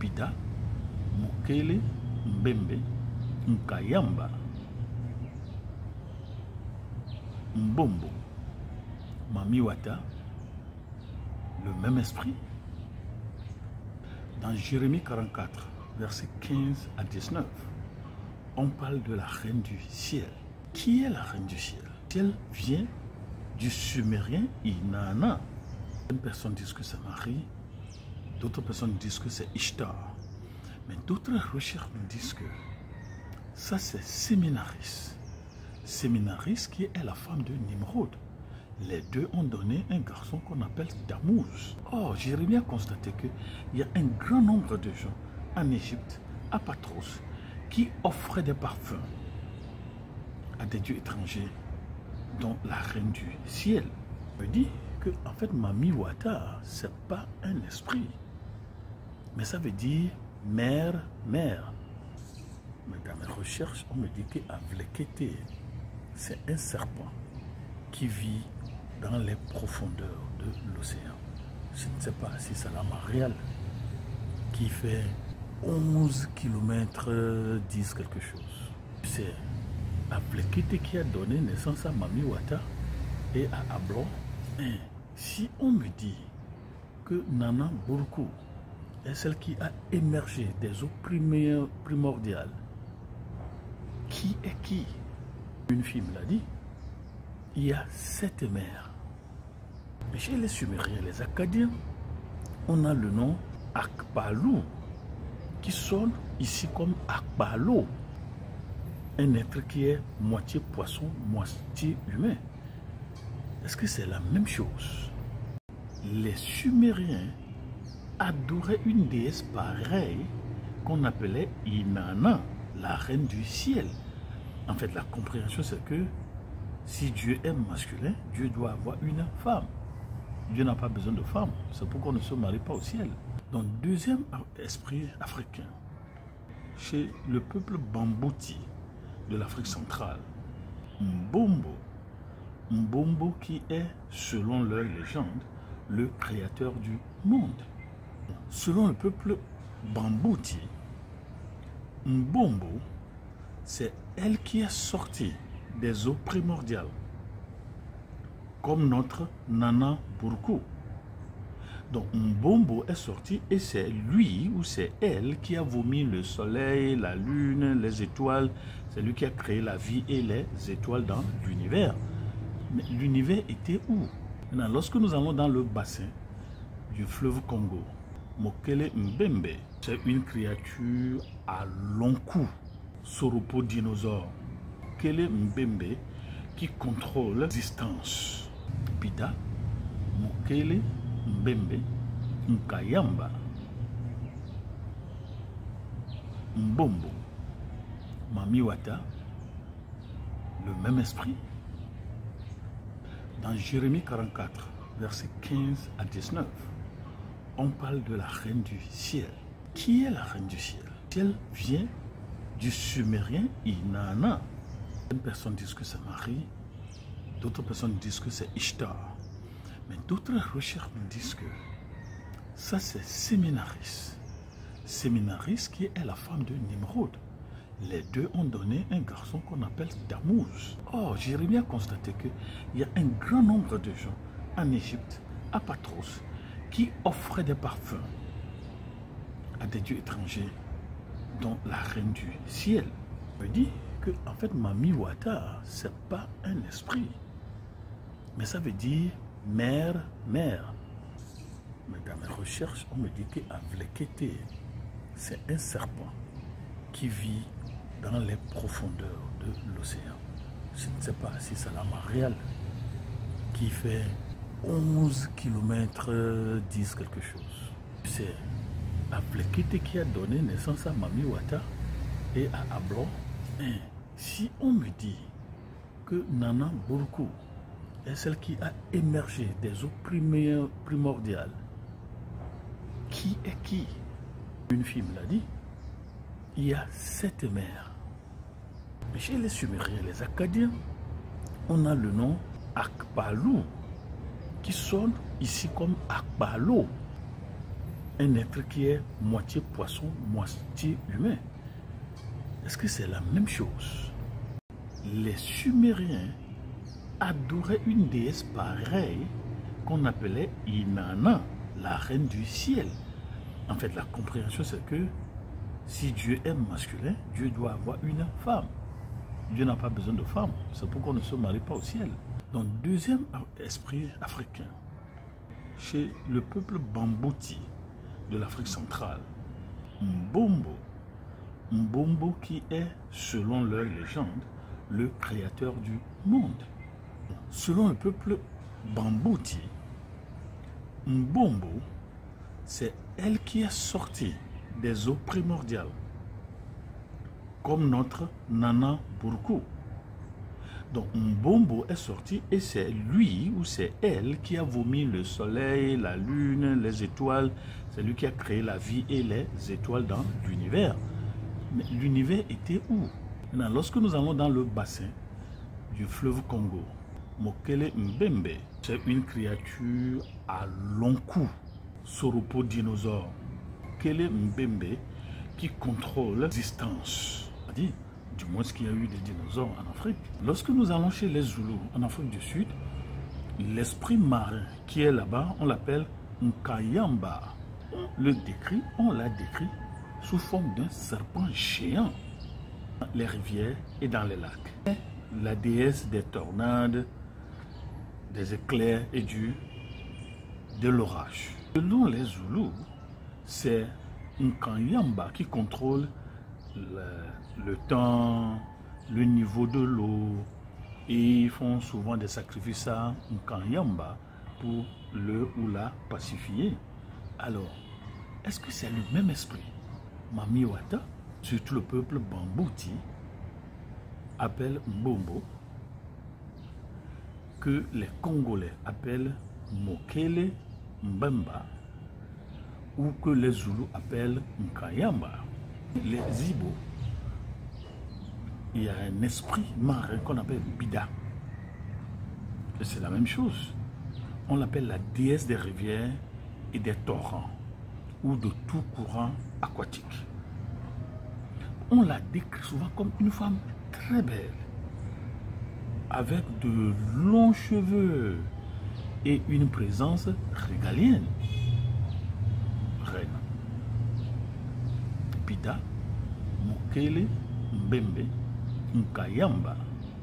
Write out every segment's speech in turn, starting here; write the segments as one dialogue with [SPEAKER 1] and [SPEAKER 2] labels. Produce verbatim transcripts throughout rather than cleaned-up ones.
[SPEAKER 1] Pida, Mokele, Mbembe, Nkayamba, Mbombo, Mamiwata, le même esprit. Dans Jérémie quarante-quatre, versets quinze à dix-neuf, on parle de la reine du ciel. Qui est la reine du ciel? Elle vient du sumérien Inanna. Certaines personnes disent que c'est Marie, d'autres personnes disent que c'est Ishtar. Mais d'autres recherches nous disent que ça c'est Séminaris. Séminaris qui est la femme de Nimrod. Les deux ont donné un garçon qu'on appelle Tammuz. Or, Jérémie a constaté qu'il y a un grand nombre de gens en Égypte, à Patros, qui offraient des parfums à des dieux étrangers, dont la reine du ciel. Je dis que, en fait, Mamiwata, ce n'est pas un esprit, mais ça veut dire mère, mère. Mais dans mes recherches, on me dit qu'Avlekete, c'est un serpent qui vit dans les profondeurs de l'océan. Je ne sais pas si c'est la Marielle qui fait onze kilomètres, dix quelque chose. C'est Avlekete qui a donné naissance à Mamiwata et à Ablon. Et si on me dit que Nana Burku est celle qui a émergé des eaux primordiales, qui est qui? Une fille me l'a dit. Il y a sept mers. Mais chez les Sumériens, les Akkadiens, on a le nom Akbalou, qui sonne ici comme Akbalo, un être qui est moitié poisson, moitié humain. Est-ce que c'est la même chose? Les Sumériens adoraient une déesse pareille qu'on appelait Inanna, la reine du ciel. En fait, la compréhension, c'est que si Dieu est masculin, Dieu doit avoir une femme. Dieu n'a pas besoin de femme. C'est pourquoi on ne se marie pas au ciel. Donc, deuxième esprit africain, chez le peuple Bambouti de l'Afrique centrale, Mbombo, Mbombo qui est, selon leur légende, le créateur du monde. Selon le peuple Bambouti, Mbombo, c'est elle qui est sortie des eaux primordiales, comme notre Nana Burku. Donc Mbombo est sorti et c'est lui ou c'est elle qui a vomi le soleil, la lune, les étoiles. C'est lui qui a créé la vie et les étoiles dans l'univers. Mais l'univers était où? Maintenant, lorsque nous allons dans le bassin du fleuve Congo, Mokele Mbembe, c'est une créature à long cou, sauropodinosaure. Mokele Mbembe qui contrôle l'existence. Pida, Mokele Mbembe, Nkayamba, Mbombo, Mamiwata, le même esprit. Dans Jérémie quarante-quatre, versets quinze à dix-neuf, on parle de la reine du ciel. Qui est la reine du ciel? Elle vient du sumérien Inanna. Certaines personnes disent que c'est Marie, d'autres personnes disent que c'est Ishtar. Mais d'autres recherches nous disent que ça c'est Séminaris. Séminaris qui est la femme de Nimrod. Les deux ont donné un garçon qu'on appelle Tammuz. Or, Jérémie a constaté qu'il y a un grand nombre de gens en Égypte, à Patros, qui offraient des parfums à des dieux étrangers, dont la reine du ciel. Je dis que, en fait, Mamiwata, ce n'est pas un esprit, mais ça veut dire mère, mère. Mais dans mes recherches, on me dit qu'Avlekete, c'est un serpent qui vit dans les profondeurs de l'océan. Je ne sais pas si c'est la Marielle qui fait onze kilomètres, dix quelque chose. C'est Avlekete qui a donné naissance à Mamiwata et à Ablon. Et si on me dit que Nana Burku est celle qui a émergé des eaux primordiales, qui est qui? Une fille me l'a dit. Il y a sept mers. Mais chez les Sumériens, les Akkadiens, on a le nom Akbalou, qui sonne ici comme Akbalo, un être qui est moitié poisson, moitié humain. Est-ce que c'est la même chose? Les Sumériens adoraient une déesse pareille qu'on appelait Inanna, la reine du ciel. En fait, la compréhension, c'est que si Dieu est masculin, Dieu doit avoir une femme. Dieu n'a pas besoin de femme. C'est pourquoi on ne se marie pas au ciel. Donc, deuxième esprit africain, chez le peuple Bambouti de l'Afrique centrale, Mbombo, Mbombo qui est, selon leur légende, le créateur du monde. Selon le peuple Bambouti, Mbombo, c'est elle qui est sortie des eaux primordiales, comme notre Nana Burku. Donc Mbombo est sorti et c'est lui ou c'est elle qui a vomi le soleil, la lune, les étoiles. C'est lui qui a créé la vie et les étoiles dans l'univers. Mais l'univers était où? Maintenant, lorsque nous allons dans le bassin du fleuve Congo, Mokele Mbembe, c'est une créature à long cou, sauropodinosaure. Mokele Mbembe qui contrôle l'existence. C'est-à-dire, du moins ce qu'il y a eu des dinosaures en Afrique. Lorsque nous allons chez les Zoulous en Afrique du Sud, l'esprit marin qui est là-bas, on l'appelle Nkayamba. On le décrit, on l'a décrit sous forme d'un serpent géant dans les rivières et dans les lacs. La déesse des tornades, des éclairs et du, de l'orage. Selon les Zoulous, c'est Nkayamba qui contrôle le, le temps, le niveau de l'eau, et ils font souvent des sacrifices à Nkayamba pour le ou la pacifier. Alors, est-ce que c'est le même esprit? Mami Wata, surtout le peuple Bambouti, appelle Mbombo, que les Congolais appellent Mokele Mbemba, ou que les Zoulous appellent Nkayamba. Les Ibo, il y a un esprit marin qu'on appelle Bida. Et c'est la même chose. On l'appelle la déesse des rivières et des torrents, ou de tout courant aquatique. On la décrit souvent comme une femme très belle, avec de longs cheveux et une présence régalienne. Reine. Bida, Mokele Mbembe, Nkayamba,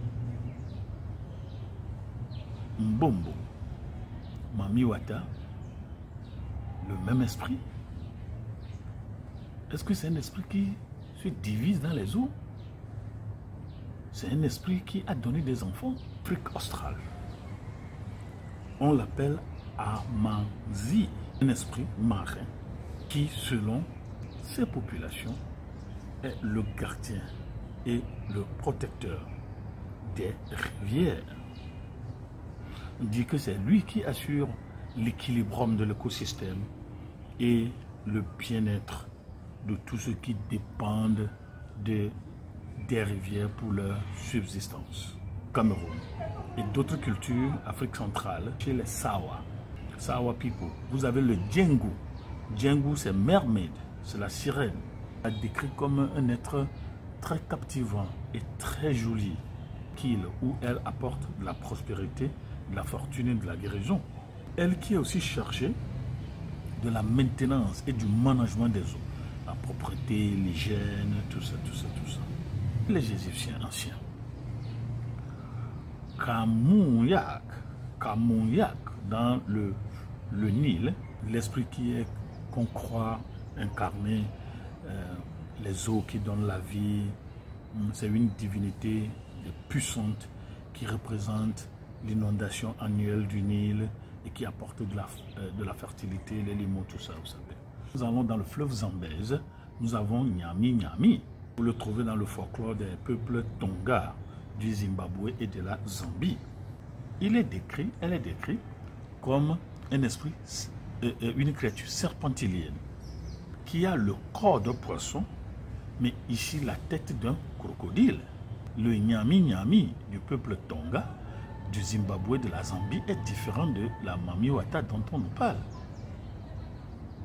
[SPEAKER 1] Mbombo, Mami Wata, le même esprit. Est-ce que c'est un esprit qui se divise dans les eaux? C'est un esprit qui a donné des enfants. Afrique australe, on l'appelle Amanzi, un esprit marin qui, selon ces populations, est le gardien et le protecteur des rivières. On dit que c'est lui qui assure l'équilibre de l'écosystème et le bien-être de tous ceux qui dépendent de, des rivières pour leur subsistance. Cameroun et d'autres cultures, Afrique centrale, chez les Sawa, Sawa people, vous avez le Djengu. Djengu, c'est mermaid, c'est la sirène. Elle est décrite comme un être très captivant et très joli, qu'il ou elle apporte de la prospérité, de la fortune et de la guérison. Elle qui est aussi chargée de la maintenance et du management des eaux, la propreté, l'hygiène, tout ça, tout ça, tout ça. Les Égyptiens anciens. Kamounyak, Kamounyak, dans le, le Nil, l'esprit qui est qu'on croit incarner euh, les eaux qui donnent la vie, c'est une divinité puissante qui représente l'inondation annuelle du Nil et qui apporte de la, euh, de la fertilité, les limons, tout ça, vous savez. Nous allons dans le fleuve Zambèze, nous avons Nyami Nyami. Vous le trouvez dans le folklore des peuples Tonga, du Zimbabwe et de la Zambie. Il est décrit, elle est décrite comme un esprit, euh, une créature serpentilienne qui a le corps de poisson, mais ici la tête d'un crocodile. Le Nyami Nyami du peuple Tonga, du Zimbabwe, de la Zambie est différent de la Mami Wata dont on nous parle.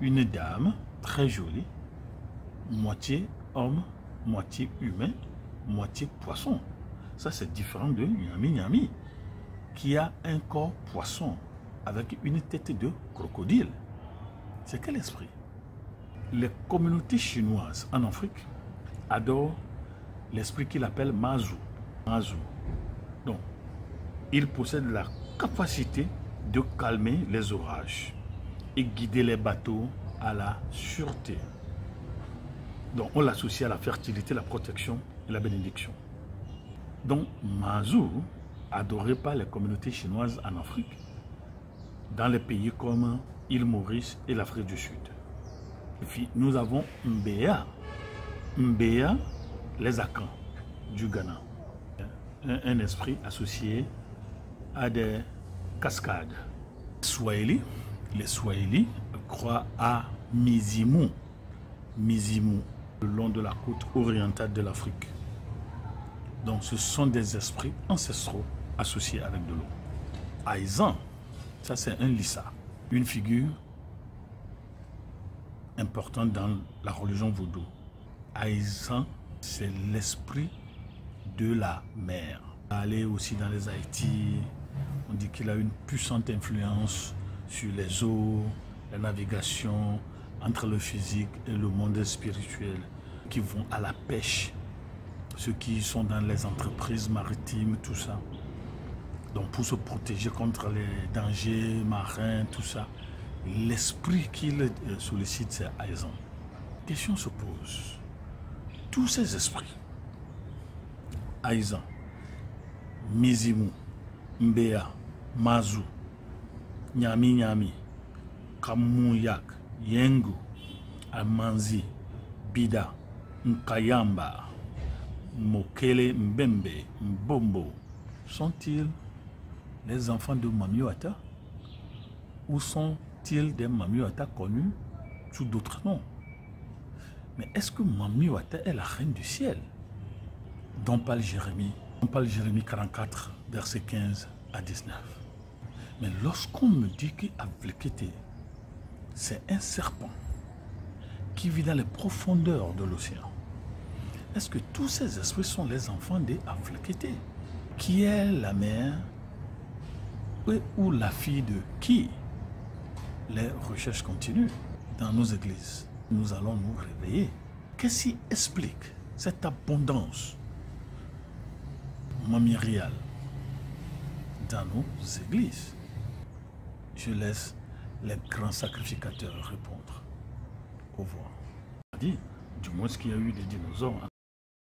[SPEAKER 1] une dame très jolie, moitié homme, moitié humain, moitié poisson. Ça, c'est différent de Nyami Nyami, qui a un corps poisson avec une tête de crocodile. C'est quel esprit? Les communautés chinoises en Afrique adorent l'esprit qu'il appelle Mazu. Mazu. Donc, il possède la capacité de calmer les orages et guider les bateaux à la sûreté. Donc, on l'associe à la fertilité, la protection et la bénédiction. Donc, Mazu, adoré par les communautés chinoises en Afrique, dans les pays comme l'île Maurice et l'Afrique du Sud. Et puis, nous avons Mbéa. Mbéa, les Akans du Ghana. Un, un esprit associé à des cascades. Swahili, les Swahili croient à Mizimu. Mizimu, le long de la côte orientale de l'Afrique. Donc, ce sont des esprits ancestraux associés avec de l'eau. Aizan, ça c'est un lissa, une figure importante dans la religion vaudou. Aizan, c'est l'esprit de la mer. Aller aussi dans les Haïti, on dit qu'il a une puissante influence sur les eaux, la navigation, entre le physique et le monde spirituel, qui vont à la pêche, ceux qui sont dans les entreprises maritimes, tout ça. Donc pour se protéger contre les dangers marins, tout ça, l'esprit qu'il sollicite, c'est Aizan. Question se pose. Tous ces esprits, Aizan, Mizimu, Mbéa, Mazu, Nyami Nyami, Kamouyak, Yengu, Amanzi, Bida, Nkayamba, Mokele Mbembe, Mbombo, sont-ils les enfants de Mamiwata ou sont-ils des Mamiwata connus sous d'autres noms? Mais est-ce que Mamiwata est la reine du ciel dont parle Jérémie? On parle Jérémie quarante-quatre, versets quinze à dix-neuf. Mais lorsqu'on me dit qu'Avlekete, c'est un serpent qui vit dans les profondeurs de l'océan, est-ce que tous ces esprits sont les enfants d'Avlekete, qui est la mère ou la fille de qui? Les recherches continuent dans nos églises. Nous allons nous réveiller. Qu'est-ce qui explique cette abondance mamiriale dans nos églises? Je laisse les grands sacrificateurs répondre. Au revoir. Du moins qu'il y a eu des dinosaures.